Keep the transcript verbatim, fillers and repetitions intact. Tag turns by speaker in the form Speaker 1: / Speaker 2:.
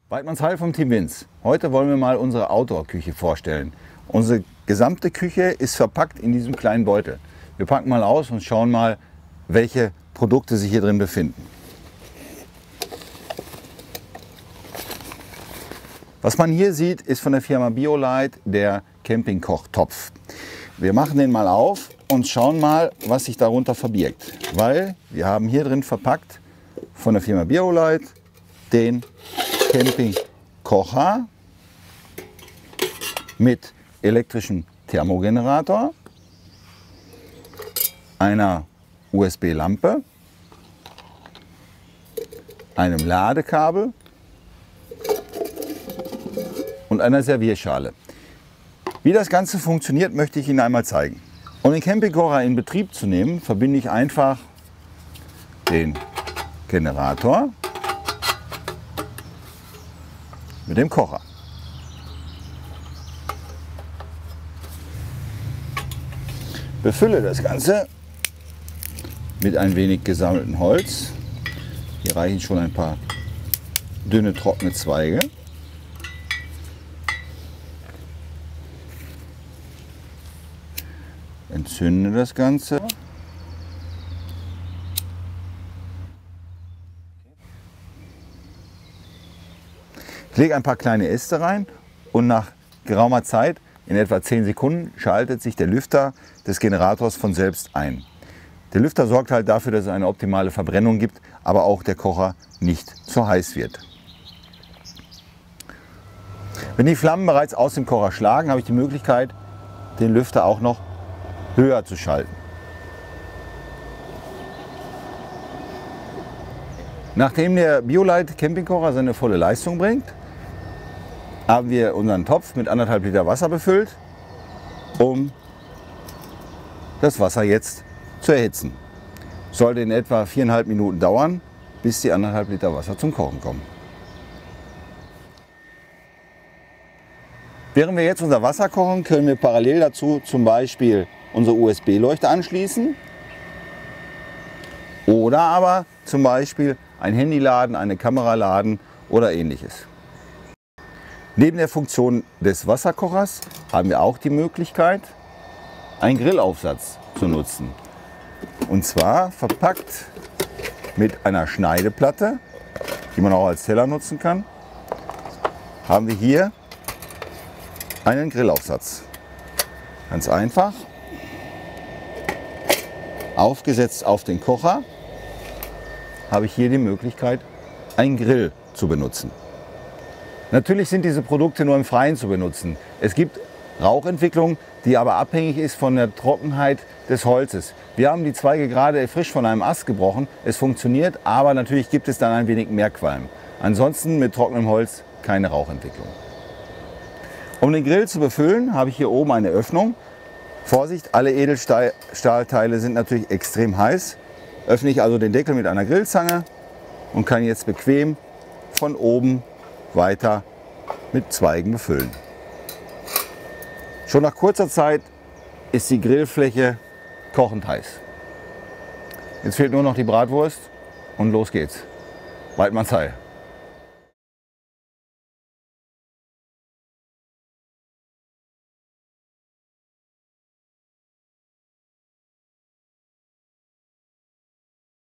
Speaker 1: Weidmanns Heil vom Team Winz. Heute wollen wir mal unsere Outdoor-Küche vorstellen. Unsere gesamte Küche ist verpackt in diesem kleinen Beutel. Wir packen mal aus und schauen mal, welche Produkte sich hier drin befinden. Was man hier sieht, ist von der Firma Biolite der Campingkochtopf. Wir machen den mal auf und schauen mal, was sich darunter verbirgt. Weil wir haben hier drin verpackt von der Firma Biolite den Campingkocher mit elektrischem Thermogenerator, einer U S B-Lampe, einem Ladekabel und einer Servierschale. Wie das Ganze funktioniert, möchte ich Ihnen einmal zeigen. Um den Campingkocher in Betrieb zu nehmen, verbinde ich einfach den Generator mit dem Kocher. Befülle das Ganze mit ein wenig gesammeltem Holz. Hier reichen schon ein paar dünne, trockene Zweige. Entzünde das Ganze. Ich lege ein paar kleine Äste rein und nach geraumer Zeit, in etwa zehn Sekunden, schaltet sich der Lüfter des Generators von selbst ein. Der Lüfter sorgt halt dafür, dass es eine optimale Verbrennung gibt, aber auch der Kocher nicht zu heiß wird. Wenn die Flammen bereits aus dem Kocher schlagen, habe ich die Möglichkeit, den Lüfter auch noch höher zu schalten. Nachdem der Biolite Campingkocher seine volle Leistung bringt, haben wir unseren Topf mit anderthalb Liter Wasser befüllt, um das Wasser jetzt zu erhitzen. Sollte in etwa viereinhalb Minuten dauern, bis die anderthalb Liter Wasser zum Kochen kommen. Während wir jetzt unser Wasser kochen, können wir parallel dazu zum Beispiel unsere U S B-Leuchte anschließen oder aber zum Beispiel ein Handy laden, eine Kamera laden oder ähnliches. Neben der Funktion des Wasserkochers haben wir auch die Möglichkeit, einen Grillaufsatz zu nutzen. Und zwar verpackt mit einer Schneideplatte, die man auch als Teller nutzen kann, haben wir hier einen Grillaufsatz. Ganz einfach. Aufgesetzt auf den Kocher habe ich hier die Möglichkeit, einen Grill zu benutzen. Natürlich sind diese Produkte nur im Freien zu benutzen. Es gibt Rauchentwicklung, die aber abhängig ist von der Trockenheit des Holzes. Wir haben die Zweige gerade frisch von einem Ast gebrochen. Es funktioniert, aber natürlich gibt es dann ein wenig mehr Qualm. Ansonsten mit trockenem Holz keine Rauchentwicklung. Um den Grill zu befüllen, habe ich hier oben eine Öffnung. Vorsicht, alle Edelstahlteile sind natürlich extrem heiß. Öffne ich also den Deckel mit einer Grillzange und kann jetzt bequem von oben weiter mit Zweigen befüllen. Schon nach kurzer Zeit ist die Grillfläche kochend heiß. Jetzt fehlt nur noch die Bratwurst und los geht's. Weidmanns Heil.